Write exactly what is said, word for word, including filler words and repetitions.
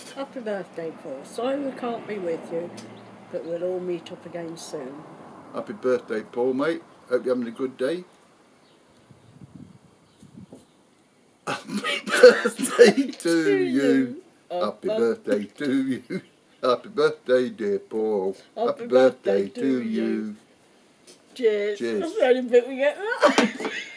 Happy birthday, Paul. Sorry we can't be with you, but we'll all meet up again soon. Happy birthday, Paul, mate. Hope you're having a good day. Happy birthday to you. Happy birthday to you. Happy birthday, dear Paul. Happy birthday to you. Cheers. Cheers. That's the only bit we get.